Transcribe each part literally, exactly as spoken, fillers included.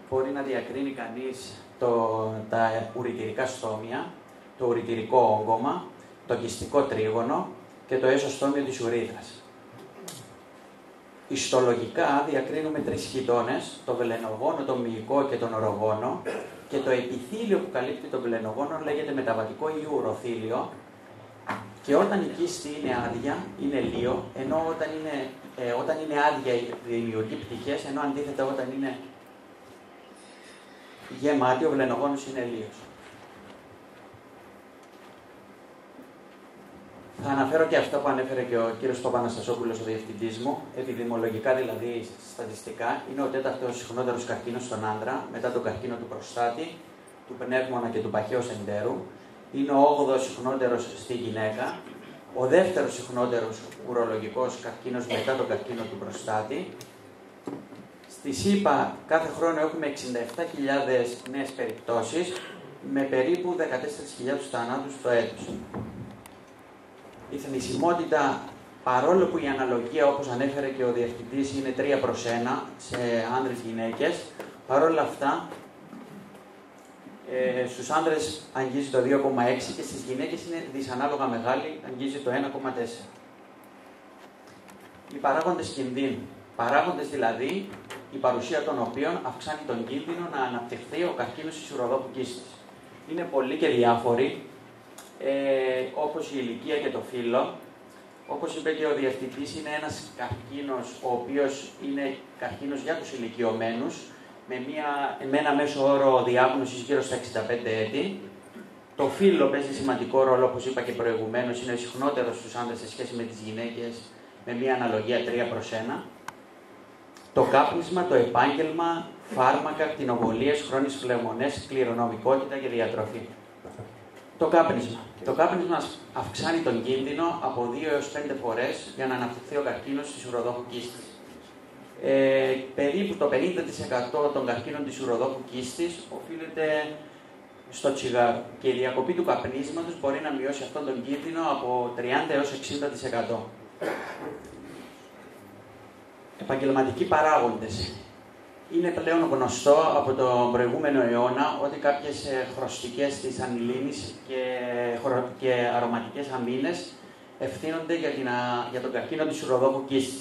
μπορεί να διακρίνει κανείς το, τα ουρητηρικά στόμια, το ουρητηρικό όγκωμα, το κυστικό τρίγωνο και το έσωστόμιο της ουρήθρας. Ιστολογικά διακρίνουμε τρεις χιτώνες, το βελενογόνο, το μυϊκό και τον ορογόνο, και το επιθύλιο που καλύπτει τον βελενογόνο λέγεται μεταβατικό ή ουροθύλιο, και όταν η κίστη είναι άδεια, είναι λίο, ενώ όταν είναι, ε, όταν είναι άδεια δημιουργεί πτυχές, ενώ αντίθετα όταν είναι γεμάτη, ο βελενογόνος είναι λίος. Θα αναφέρω και αυτά που ανέφερε και ο κύριος Παπαναστασόπουλος, ο διευθυντής μου. Επιδημολογικά, δηλαδή στατιστικά, είναι ο τέταρτος συχνότερος καρκίνος στον άντρα, μετά τον καρκίνο του προστάτη, του πνεύμονα και του παχαίου εντέρου. Είναι ο όγδοος συχνότερος στη γυναίκα, ο δεύτερος συχνότερος ουρολογικός καρκίνος μετά τον καρκίνο του προστάτη. Στη ΣΥΠΑ κάθε χρόνο έχουμε εξήντα επτά χιλιάδες νέες περιπτώσεις, με περίπου δεκατέσσερις χιλιάδες θανάτους το έτος. Η θνησιμότητα, παρόλο που η αναλογία, όπως ανέφερε και ο διευθυντής, είναι τρία προς ένα σε άνδρες γυναίκες, παρόλα αυτά ε, στους άνδρες αγγίζει το δύο κόμμα έξι και στις γυναίκες είναι δυσανάλογα μεγάλη, αγγίζει το ένα κόμμα τέσσερα. Οι παράγοντες κινδύνου. Παράγοντες δηλαδή η παρουσία των οποίων αυξάνει τον κίνδυνο να αναπτυχθεί ο καρκίνος της ουροδόχου κίστης. Είναι πολλοί και διάφοροι, ε, όπως η ηλικία και το φύλο. Όπως είπε και ο διευθυντής, είναι ένας καρκίνος ο οποίος είναι καρκίνος για τους ηλικιωμένους, με, μια, με ένα μέσο όρο διάγνωσης γύρω στα εξήντα πέντε έτη. Το φύλο παίζει σημαντικό ρόλο, όπως είπα και προηγουμένως, είναι συχνότερο στους άντρες σε σχέση με τις γυναίκες, με μια αναλογία τρία προς ένα. Το κάπνισμα, το επάγγελμα, φάρμακα, κτηνοβολίες, χρόνιες φλεγμονές, κληρονομικότητα και διατροφή. Το κάπνισμα. Το κάπνισμα αυξάνει τον κίνδυνο από δύο έως πέντε φορές για να αναπτυχθεί ο καρκίνος της ουροδόχου κίστης. Ε, περίπου το πενήντα τοις εκατό των καρκίνων της ουροδόχου κίστης οφείλεται στο τσιγάρο και η διακοπή του καπνίσματος μπορεί να μειώσει αυτόν τον κίνδυνο από τριάντα έως εξήντα τοις εκατό. Επαγγελματικοί παράγοντες. Είναι πλέον γνωστό από τον προηγούμενο αιώνα ότι κάποιες χρωστικές της ανηλίνης και, και αρωματικές αμίνες ευθύνονται για, την, για τον καρκίνο της ουροδόχου κίστης.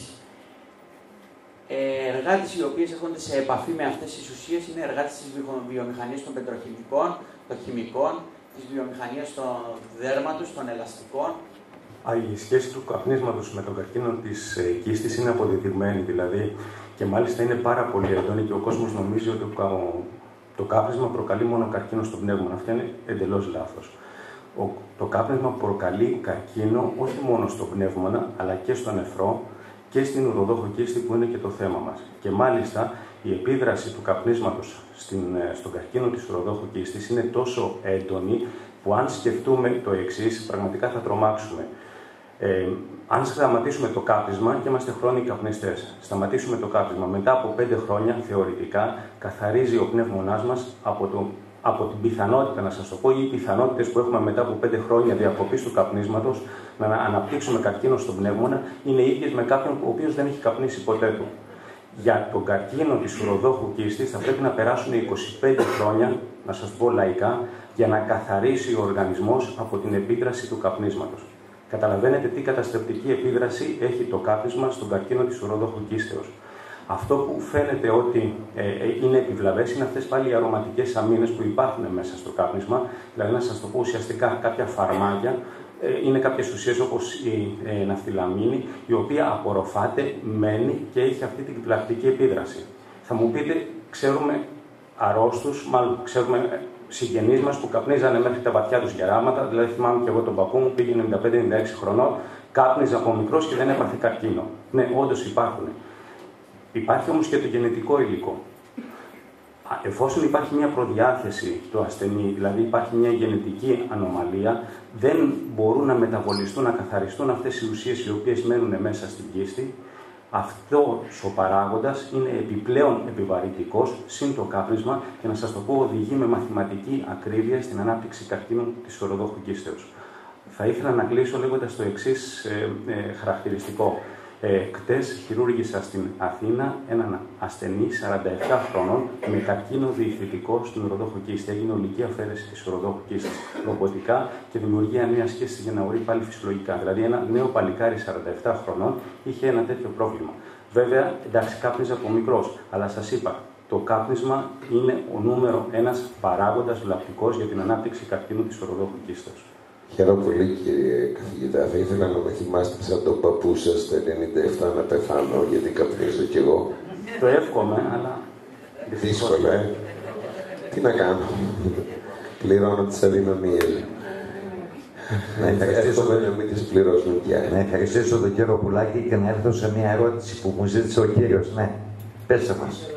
Ε, εργάτες οι οποίες έρχονται σε επαφή με αυτές τις ουσίες είναι εργάτες της βιομηχανίας των πετροχημικών, των χημικών, της βιομηχανίας των δέρματος, των ελαστικών. Η σχέση του καπνίσματος με τον καρκίνο της κίστης είναι αποδεδειγμένη, δηλαδή, και μάλιστα είναι πάρα πολύ έντονη και ο κόσμος νομίζει ότι το κάπνισμα προκαλεί μόνο καρκίνο στον πνεύμονα. Αυτό είναι εντελώς λάθος. Το κάπνισμα προκαλεί καρκίνο όχι μόνο στον πνεύμονα, αλλά και στον νεφρό και στην ουροδόχο κίστη, που είναι και το θέμα μας. Και μάλιστα η επίδραση του καπνίσματος στην, στον καρκίνο της ουροδόχου κίστης είναι τόσο έντονη που αν σκεφτούμε το εξής, πραγματικά θα τρομάξουμε. Ε, αν σταματήσουμε το κάπνισμα, και είμαστε χρόνιοι καπνιστές, σταματήσουμε το κάπνισμα, μετά από πέντε χρόνια θεωρητικά καθαρίζει ο πνεύμονάς μας από, το, από την πιθανότητα, να σας το πω, ή οι πιθανότητες που έχουμε μετά από πέντε χρόνια διακοπής του καπνίσματος να αναπτύξουμε καρκίνο στον πνεύμονα είναι ίδιες με κάποιον ο οποίος δεν έχει καπνίσει ποτέ του. Για τον καρκίνο της ουροδόχου κίστης θα πρέπει να περάσουν είκοσι πέντε χρόνια, να σας πω λαϊκά, για να καθαρίσει ο οργανισμός από την επίδραση του καπνίσματος. Καταλαβαίνετε τι καταστρεπτική επίδραση έχει το κάπνισμα στον καρκίνο της ουροδόχου κίστεως. Αυτό που φαίνεται ότι ε, είναι επιβλαβές είναι αυτές πάλι οι αρωματικές αμίνες που υπάρχουν μέσα στο κάπνισμα. Δηλαδή, να σας το πω ουσιαστικά, κάποια φαρμάκια, ε, είναι κάποιες ουσίες όπως η ε, ναυτιλαμίνη, η οποία απορροφάται, μένει και έχει αυτή την πλακτική επίδραση. Θα μου πείτε, ξέρουμε αρρώστους, μάλλον ξέρουμε συγγενείς μας που καπνίζανε μέχρι τα βαθιά τους γεράματα. Δηλαδή, θυμάμαι και εγώ τον παππού μου, πήγε ενενήντα πέντε ενενήντα έξι χρονών, κάπνιζε από μικρός και δεν έπαθε καρκίνο. Ναι, όντως υπάρχουν. Υπάρχει όμως και το γενετικό υλικό. Εφόσον υπάρχει μια προδιάθεση του ασθενή, δηλαδή υπάρχει μια γενετική ανομαλία, δεν μπορούν να μεταβολιστούν, να καθαριστούν αυτές οι ουσίες οι οποίες μένουν μέσα στην κίστη. Αυτός ο παράγοντας είναι επιπλέον επιβαρυντικός, συν το κάπνισμα, και να σας το πω, οδηγεί με μαθηματική ακρίβεια στην ανάπτυξη καρκίνου της ουροδόχου κίστεως. Θα ήθελα να κλείσω λέγοντας το εξής ε, ε, χαρακτηριστικό. Ε, χτες χειρούργησα στην Αθήνα έναν ασθενή σαράντα επτά χρονών με καρκίνο διηχητικό στην ουροδόχο κίστη. Έγινε ολική αφαίρεση της ουροδόχου κίστης ρομποτικά και δημιουργία νέας σχέσης για να ορεί πάλι φυσιολογικά. Δηλαδή, ένα νέο παλικάρι σαράντα επτά χρονών είχε ένα τέτοιο πρόβλημα. Βέβαια, εντάξει, κάπνιζε από μικρός, αλλά σας είπα, το κάπνισμα είναι ο νούμερο ένας παράγοντας βλαπτικός για την ανάπτυξη καρκίνου της ουροδόχου κίστης. Χαίρομαι πολύ, κύριε καθηγητά. Θα ήθελα να με θυμάστε σαν τον παππού σας το ενενήντα επτά να πεθάνω, γιατί καπνίζω κι εγώ. Το εύχομαι, αλλά... Δύσκολα, ε. Τι να κάνω. Πληρώνω τις αδυναμίες. Να ευχαριστήσω να μην τις πληρώσουν πια. Να ευχαριστήσω τον κύριο Πουλάκη και να έρθω σε μια ερώτηση που μου ζήτησε ο κύριος. Ναι, πέστε μας.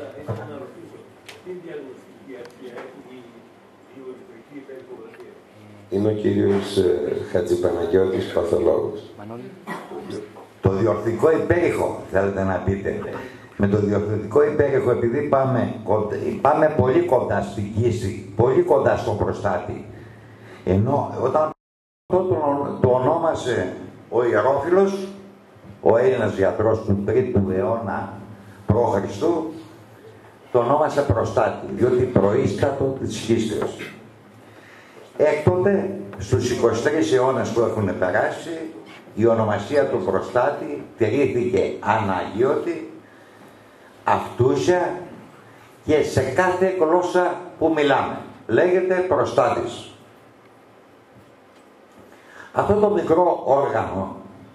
Είναι ο κύριος ε, Χατζηπαναγιώτης, παθολόγος. Το διορθωτικό υπέρηχο, θέλετε να πείτε. Με το διορθωτικό υπέρηχο, επειδή πάμε, πάμε πολύ κοντά στην κίστη, πολύ κοντά στον προστάτη, ενώ όταν αυτό το, το ονόμασε ο Ιερόφιλος, ο Έλληνας γιατρός του τρίτου αιώνα προ Χριστού, το ονόμασε προστάτη, διότι προείστατο της χύστεως. Έκτοτε, στους είκοσι τρεις αιώνες που έχουν περάσει, η ονομασία του προστάτη τηρήθηκε αναγίωτη, αυτούσια και σε κάθε γλώσσα που μιλάμε. Λέγεται προστάτης. Αυτό το μικρό όργανο,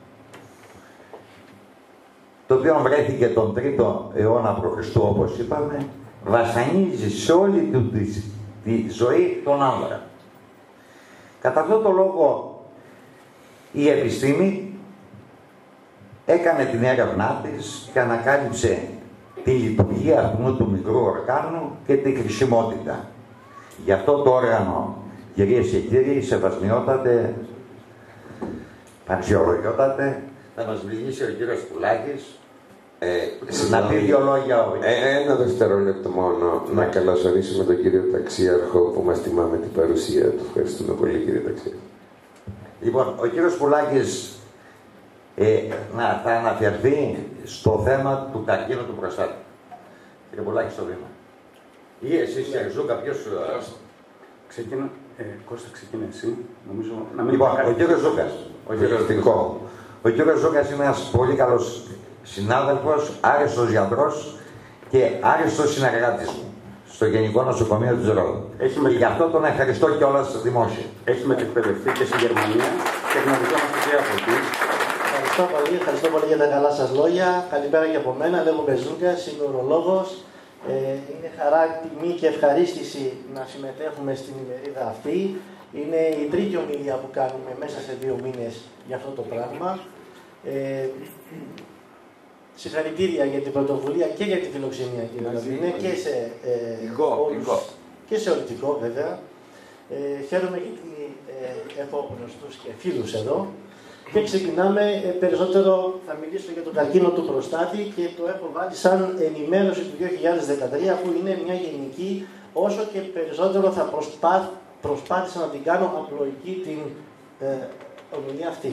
το οποίο βρέθηκε τον τρίτο αιώνα π.Χ. όπως είπαμε, βασανίζει σε όλη του τη, τη ζωή τον άνδρα. Κατά αυτόν τον λόγο η επιστήμη έκανε την έρευνά της και ανακάλυψε τη λειτουργία αυτού του μικρού οργάνου και τη χρησιμότητα. Γι' αυτό το όργανο, κυρίες και κύριοι, σεβασμιότατε, αξιολογιότατε, θα μας μιλήσει ο κύριος Πουλάκης, ε, να πει δύο λόγια. Ε, ένα δευτερόλεπτο μόνο, να καλωσορίσουμε τον κύριο Ταξίαρχο που μας τιμά με την παρουσία του. Ευχαριστούμε πολύ, κύριε Ταξίαρχο. Λοιπόν, ο κύριος Πουλάκης ε, να, θα αναφερθεί στο θέμα του καρκίνου του προστάτη. Κύριε Πουλάκη, στο βήμα. Ή εσείς, κύριε Ζούκα, ποιος... Ξεκίνα. Ε, Κώστα, ξεκίνα εσύ. Νομίζω να μην... Λοιπόν, ο κύριος Ζούκας. Ο κύριος Ζούκας. Ο κύριος Ζούκας είναι ένας πολύ καλός συνάδελφος, άριστος γιατρός και άριστος συνεργάτης μου στο Γενικό Νοσοκομείο της Ρόδου. Με... Και γι' αυτό τον ευχαριστώ κιόλας δημόσια. Έχει μετεκπαιδευτεί και στη Γερμανία και γνωριζόμαστε και από εκεί. Ευχαριστώ πολύ, ευχαριστώ πολύ για τα καλά σας λόγια. Καλημέρα και από μένα, λέγομαι Ζούκας, είμαι ουρολόγος. Ε, είναι χαρά, τιμή και ευχαρίστηση να συμμετέχουμε στην ημερίδα αυτή. Είναι η τρίτη ομιλία που κάνουμε μέσα σε δύο μήνες για αυτό το πράγμα. Ε, Συγχαρητήρια για την πρωτοβουλία και για τη φιλοξενία, κύριε Λαβίνε, και σε ε, ηγό, όλους, ηγό. και σε ολυτικό βέβαια. Ε, χαίρομαι γιατί ε, έχω γνωστούς και φίλους εδώ. Και ξεκινάμε, ε, περισσότερο θα μιλήσω για τον καρκίνο του προστάτη και το έχω βάλει σαν ενημέρωση του δύο χιλιάδες δεκατρία, που είναι μια γενική, όσο και περισσότερο θα προσπά, προσπάθησα να την κάνω απλοϊκή την ε, ομιλία αυτή.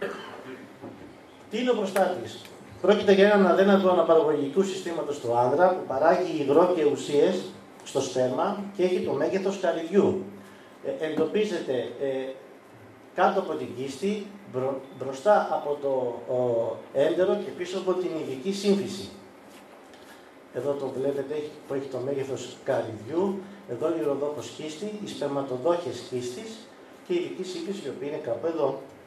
Τι είναι ο προστάτης? Πρόκειται για έναν αδένατο αναπαραγωγικού συστήματος του άνδρα που παράγει υγρό και ουσίες στο σπέρμα και έχει το μέγεθος καρυδιού. Ε, εντοπίζεται ε, κάτω από την κίστη, μπρο, μπροστά από το ο, έντερο και πίσω από την ειδική σύμφυση. Εδώ το βλέπετε που έχει το μέγεθος καρυδιού, εδώ η ουροδόχος κίστη, οι σπερματοδόχες κίστης και η ειδική σύμφυση, η οποία είναι κάπου εδώ.